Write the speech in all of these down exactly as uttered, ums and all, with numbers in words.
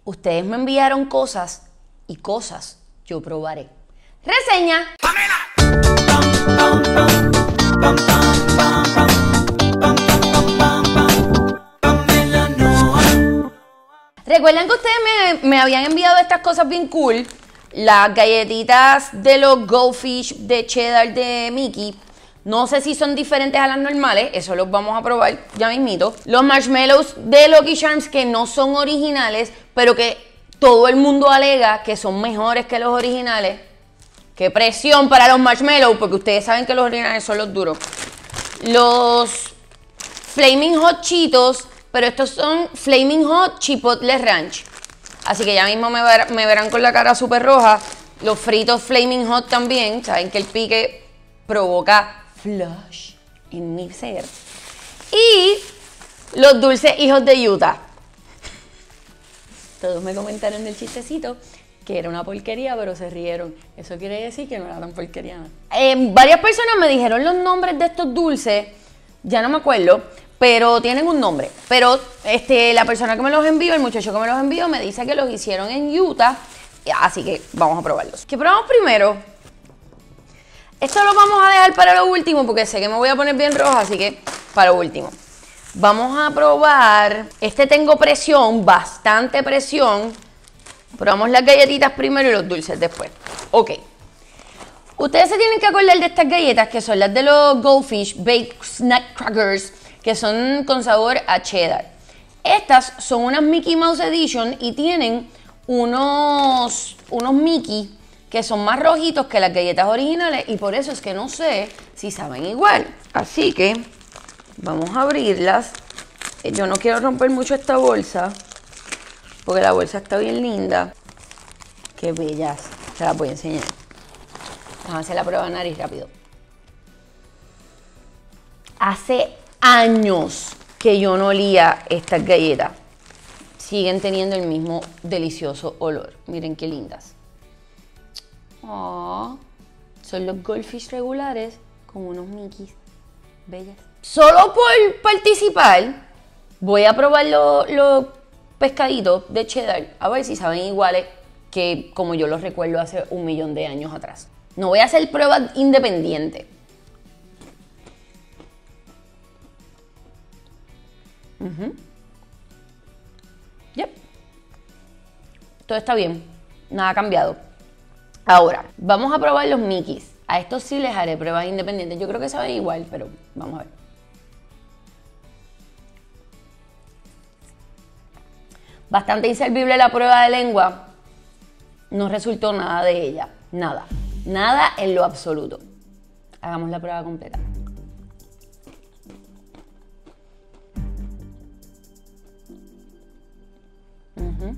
Ustedes me enviaron cosas y cosas yo probaré. ¡Reseña! Recuerden que ustedes me, me habían enviado estas cosas bien cool. Las galletitas de los Goldfish de cheddar de Mickey. No sé si son diferentes a las normales, eso los vamos a probar ya mismito. Los marshmallows de Lucky Charms que no son originales, pero que todo el mundo alega que son mejores que los originales. ¡Qué presión para los marshmallows! Porque ustedes saben que los originales son los duros. Los Flaming Hot Cheetos, pero estos son Flaming Hot Chipotle Ranch. Así que ya mismo me, ver, me verán con la cara súper roja. Los fritos Flaming Hot también. Saben que el pique provoca flush en mi ser. Y los dulces hijos de Utah. Todos me comentaron del chistecito que era una porquería, pero se rieron. Eso quiere decir que no era tan porquería. Eh, varias personas me dijeron los nombres de estos dulces. Ya no me acuerdo, pero tienen un nombre. Pero este, la persona que me los envió, el muchacho que me los envió, me dice que los hicieron en Utah. Así que vamos a probarlos. ¿Qué probamos primero? Esto lo vamos a dejar para lo último porque sé que me voy a poner bien roja, así que para lo último. Vamos a probar. Este tengo presión, bastante presión. Probamos las galletitas primero y los dulces después. Ok. Ustedes se tienen que acordar de estas galletas que son las de los Goldfish Baked Snack Crackers, que son con sabor a cheddar. Estas son unas Mickey Mouse Edition y tienen unos, unos Mickey que son más rojitos que las galletas originales y por eso es que no sé si saben igual. Así que vamos a abrirlas. Yo no quiero romper mucho esta bolsa porque la bolsa está bien linda. Qué bellas. Se las voy a enseñar. Vamos a hacer la prueba de nariz rápido. Hace años que yo no olía estas galletas. Siguen teniendo el mismo delicioso olor. Miren qué lindas. Oh, son los Goldfish regulares con unos Mickeys bellas. Solo por participar voy a probar los lo pescaditos de cheddar a ver si saben iguales que como yo los recuerdo hace un millón de años atrás. No voy a hacer pruebas independientes. Uh-huh. Yep. Todo está bien, nada ha cambiado. Ahora, vamos a probar los Mickeys. A estos sí les haré pruebas independientes. Yo creo que saben igual, pero vamos a ver. Bastante inservible la prueba de lengua. No resultó nada de ella. Nada. Nada en lo absoluto. Hagamos la prueba completa. Uh-huh.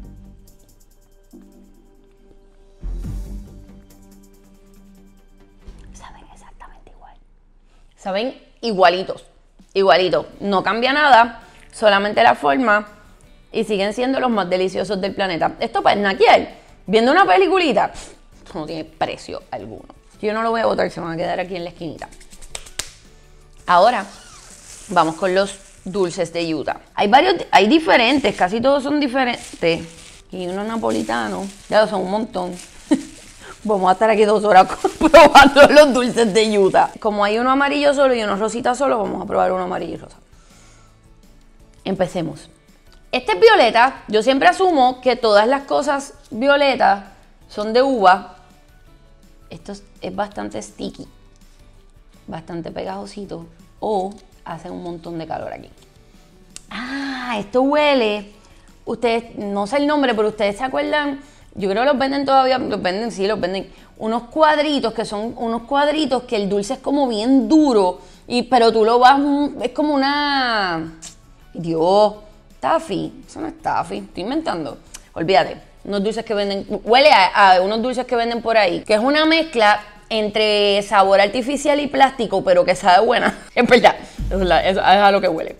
Saben exactamente igual. Saben igualitos. Igualitos. No cambia nada. Solamente la forma. Y siguen siendo los más deliciosos del planeta. Esto para snackear, viendo una peliculita, esto no tiene precio alguno. Yo no lo voy a botar, se van a quedar aquí en la esquinita. Ahora, vamos con los dulces de Utah. Hay varios, hay diferentes, casi todos son diferentes. Y unos napolitanos, ya son un montón. Vamos a estar aquí dos horas probando los dulces de Utah. Como hay uno amarillo solo y uno rosita solo, vamos a probar uno amarillo y rosa. Empecemos. Este es violeta. Yo siempre asumo que todas las cosas violetas son de uva. Esto es, es bastante sticky, bastante pegajosito o hace un montón de calor aquí. Ah, esto huele. Ustedes, no sé el nombre, pero ustedes se acuerdan. Yo creo que los venden todavía, los venden, sí, los venden. Unos cuadritos que son unos cuadritos que el dulce es como bien duro, y, pero tú lo vas, es como una. Dios. Taffy, eso no es taffy, estoy inventando. Olvídate, unos dulces que venden, huele a, a unos dulces que venden por ahí, que es una mezcla entre sabor artificial y plástico, pero que sabe buena. Es verdad, es, la, es, es a lo que huele.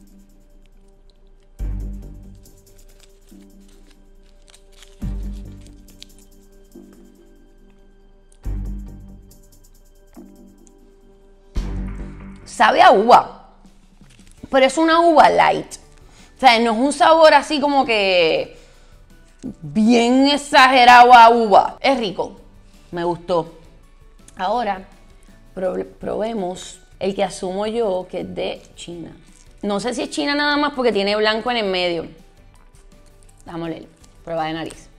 Sabe a uva, pero es una uva light. O sea, no es un sabor así como que bien exagerado a uva. Es rico, me gustó. Ahora probemos el que asumo yo que es de China. No sé si es China nada más porque tiene blanco en el medio. Vamos a leer. Prueba de nariz.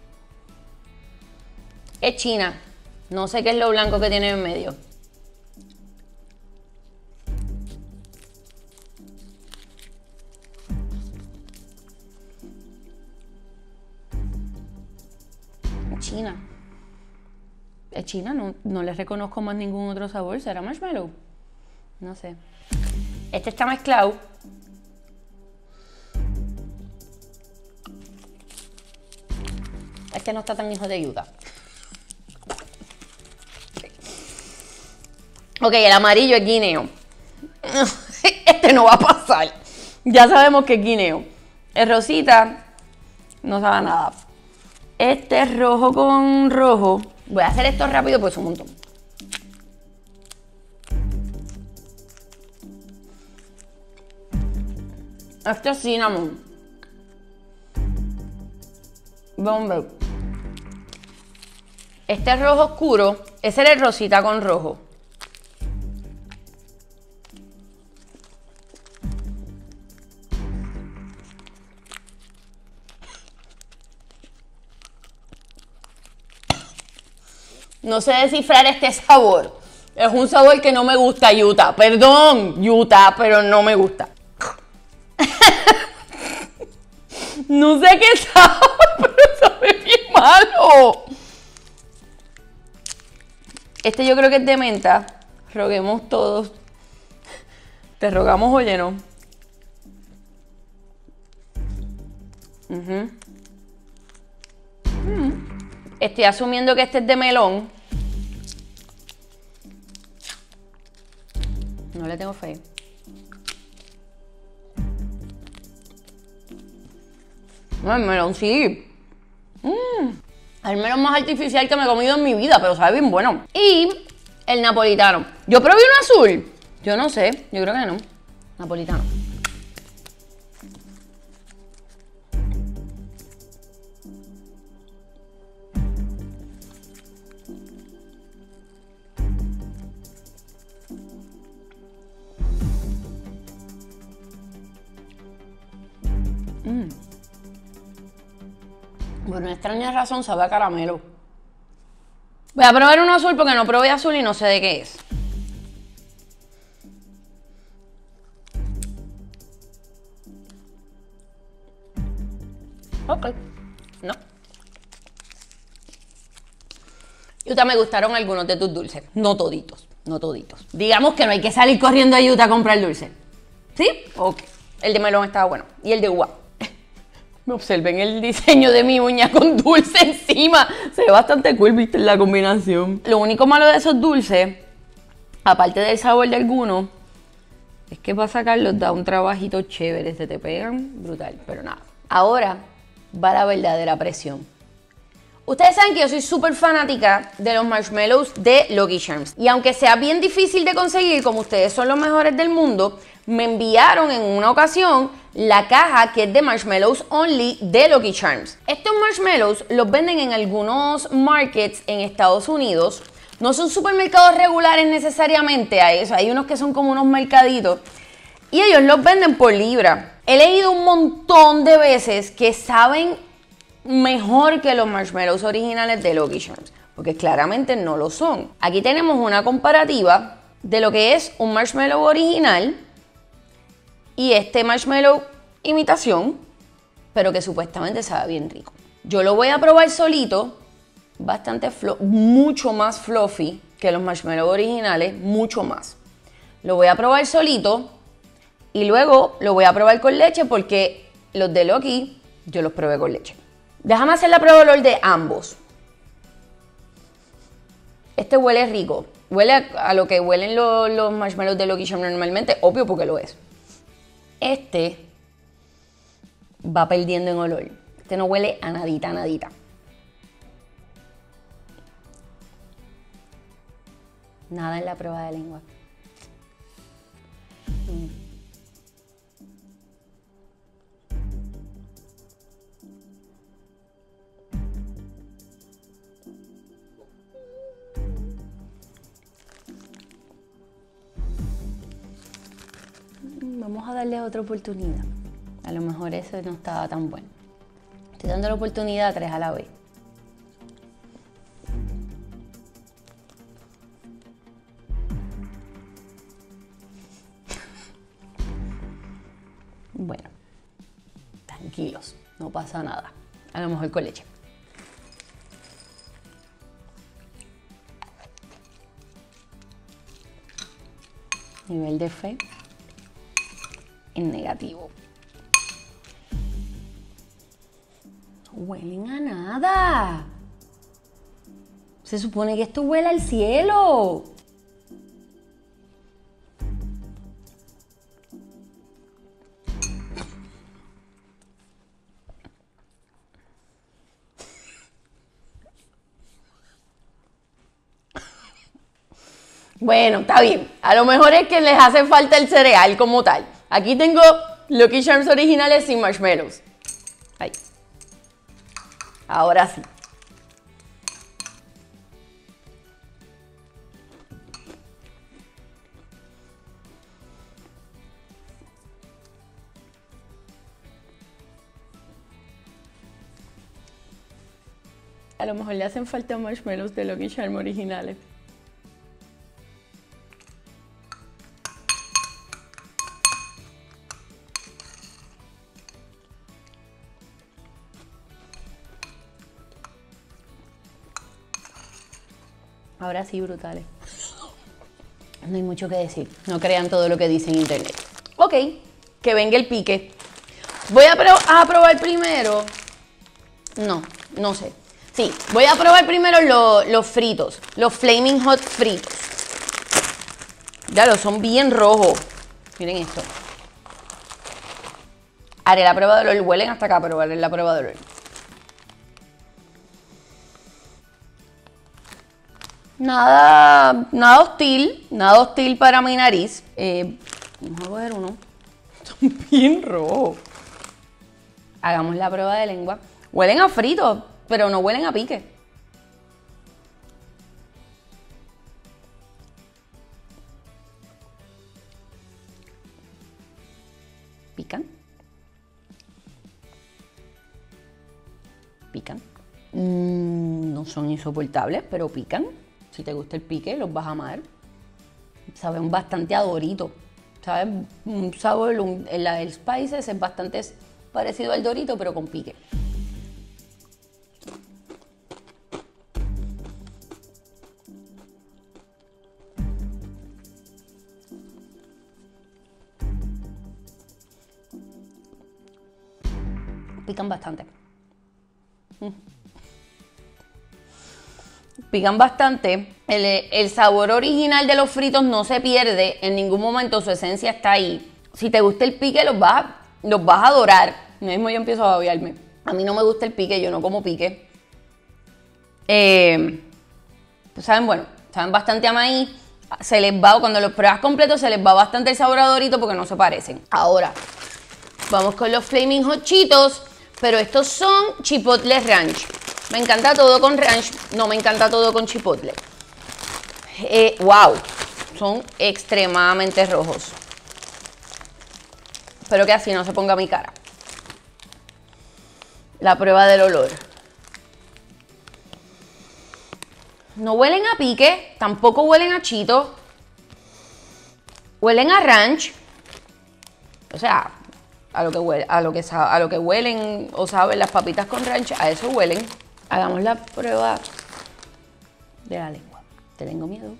Es China. No sé qué es lo blanco que tiene en medio. China. Es China, no, no les reconozco más ningún otro sabor. ¿Será marshmallow? No sé. Este está mezclado. Este no está tan hijo de Utah. Ok, el amarillo es guineo. Este no va a pasar. Ya sabemos que es guineo. El rosita no sabe a nada. Este es rojo con rojo. Voy a hacer esto rápido pues un montón. Este es cinnamon. Bombe. Este es rojo oscuro. Ese era el rosita con rojo. No sé descifrar este sabor. Es un sabor que no me gusta, Utah. Perdón, Utah, pero no me gusta. No sé qué sabe, pero sabe bien malo. Este yo creo que es de menta. Roguemos todos. Te rogamos, oye, ¿no? Uh-huh. Mm. Estoy asumiendo que este es de melón. No le tengo fe. No, el melón sí. Mm. El melón más artificial que me he comido en mi vida, pero sabe bien bueno. Y el napolitano. Yo probé uno azul. Yo no sé, yo creo que no. Napolitano. Mm. Por una extraña razón sabe a caramelo. Voy a probar uno azul porque no probé azul y no sé de qué es. Ok. No. Utah, me gustaron algunos de tus dulces. No toditos. No toditos. Digamos que no hay que salir corriendo a Utah a comprar dulce. ¿Sí? Ok. El de melón estaba bueno. Y el de uva. Me observen el diseño de mi uña con dulce encima. Se ve bastante cool, viste, la combinación. Lo único malo de esos dulces, aparte del sabor de algunos, es que para sacarlos da un trabajito chévere. Se te pegan brutal, pero nada. Ahora va la verdadera presión. Ustedes saben que yo soy súper fanática de los marshmallows de Lucky Charms. Y aunque sea bien difícil de conseguir, como ustedes son los mejores del mundo, me enviaron en una ocasión la caja que es de marshmallows only de Lucky Charms. Estos marshmallows los venden en algunos markets en Estados Unidos. No son supermercados regulares necesariamente, a eso. Hay unos que son como unos mercaditos. Y ellos los venden por libra. He leído un montón de veces que saben mejor que los marshmallows originales de Lucky Charms, porque claramente no lo son. Aquí tenemos una comparativa de lo que es un marshmallow original y este marshmallow imitación, pero que supuestamente sabe bien rico. Yo lo voy a probar solito, bastante flo- mucho más fluffy que los marshmallows originales, mucho más. Lo voy a probar solito y luego lo voy a probar con leche porque los de Lucky yo los probé con leche. Déjame hacer la prueba de olor de ambos. Este huele rico. Huele a, a lo que huelen los, los marshmallows de Lucky Charms normalmente. Obvio porque lo es. Este va perdiendo en olor. Este no huele a nadita, a nadita. Nada en la prueba de lengua. Mm. darle otra oportunidad. A lo mejor ese no estaba tan bueno. Estoy dando la oportunidad a tres a la vez. Bueno, tranquilos, no pasa nada. A lo mejor con leche. Nivel de fe en negativo. No huelen a nada. Se supone que esto huele al cielo. Bueno, está bien. A lo mejor es que les hace falta el cereal como tal. Aquí tengo Lucky Charms originales sin marshmallows. Ahí. Ahora sí. A lo mejor le hacen falta marshmallows de Lucky Charms originales. Ahora sí, brutales. No hay mucho que decir. No crean todo lo que dice en internet. Ok, que venga el pique. Voy a, pro a probar primero. No, no sé. Sí, voy a probar primero lo, los fritos. Los Flaming Hot fritos. Ya lo son bien rojos. Miren esto. Haré la prueba de olor. Huelen hasta acá, pero haré la prueba de olor. Nada, nada hostil, nada hostil para mi nariz. Eh, vamos a coger uno. Son bien rojos. Hagamos la prueba de lengua. Huelen a frito, pero no huelen a pique. ¿Pican? ¿Pican? Mm, no son insoportables, pero pican. Si te gusta el pique, los vas a amar. Saben bastante a Dorito. Saben un sabor, un, el, el Spices es bastante parecido al Dorito, pero con pique. Pican bastante. Mm. Pican bastante. El, el sabor original de los fritos no se pierde en ningún momento, su esencia está ahí. Si te gusta el pique, los vas, los vas a adorar. Mismo yo empiezo a babearme. A mí no me gusta el pique, yo no como pique. Eh, pues saben, bueno, saben bastante a maíz. Se les va, cuando los pruebas completos, se les va bastante el sabor a Dorito porque no se parecen. Ahora, vamos con los Flaming Hot Cheetos, pero estos son Chipotle Ranch. Me encanta todo con ranch, no me encanta todo con chipotle. Eh, wow, son extremadamente rojos. Espero que así no se ponga mi cara. La prueba del olor. No huelen a pique, tampoco huelen a chito. Huelen a ranch. O sea, a lo que huele, a lo que, a lo que huelen o saben las papitas con ranch, a eso huelen. Hagamos la prueba de la lengua. Te tengo miedo.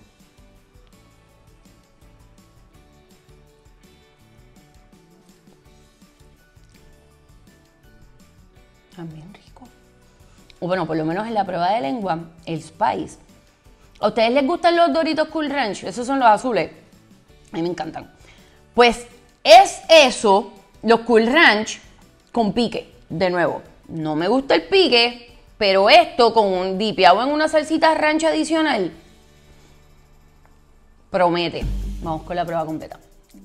También rico. O bueno, por lo menos en la prueba de lengua, el Spice. ¿A ustedes les gustan los Doritos Cool Ranch? Esos son los azules. A mí me encantan. Pues es eso, los Cool Ranch con pique. De nuevo, no me gusta el pique. Pero esto con un dipeado en una salsita ranch adicional promete. Vamos con la prueba completa.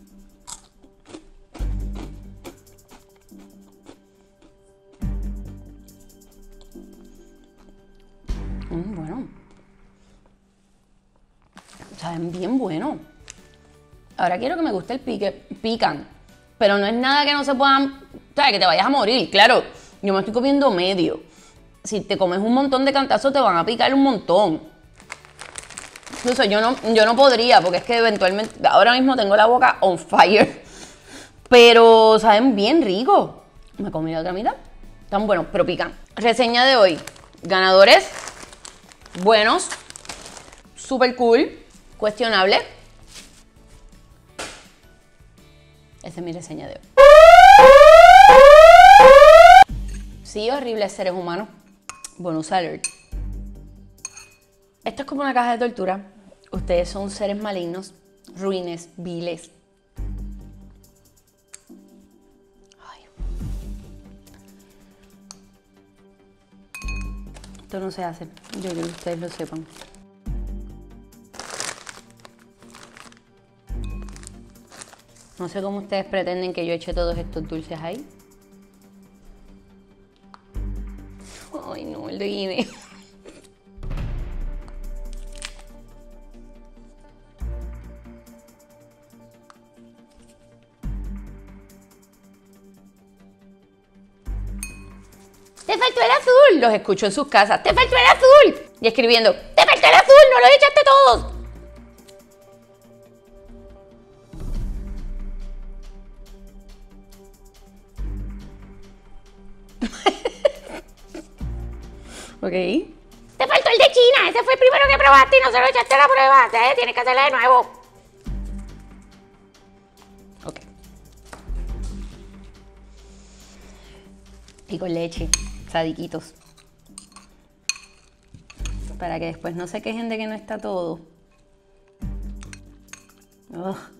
Mm, bueno. Saben bien bueno. Ahora quiero que me guste el pique. Pican. Pero no es nada que no se puedan, ¿sabes? Que te vayas a morir, claro. Yo me estoy comiendo medio. Si te comes un montón de cantazos te van a picar un montón. Incluso yo no, yo no podría, porque es que eventualmente, ahora mismo tengo la boca on fire. Pero saben bien rico. Me comí la otra mitad. Están buenos, pero pican. Reseña de hoy. Ganadores. Buenos. Super cool. Cuestionable. Esa es mi reseña de hoy. Sí, horribles seres humanos. Bonus alert. Esto es como una caja de tortura. Ustedes son seres malignos, ruines, viles. Ay. Esto no se hace. Yo quiero que ustedes lo sepan. No sé cómo ustedes pretenden que yo eche todos estos dulces ahí. Ay, no, el de guineo. ¡Te faltó el azul! Los escucho en sus casas. ¡Te faltó el azul! Y escribiendo, ¡te faltó el azul! ¡No los echaste todos! Ok. ¡Te faltó el de China! Ese fue el primero que probaste y no se lo echaste a la prueba. ¿Eh? Tienes que hacerlo de nuevo. Ok. Y con leche. Sadiquitos. Para que después no se quejen de que no está todo. Ugh.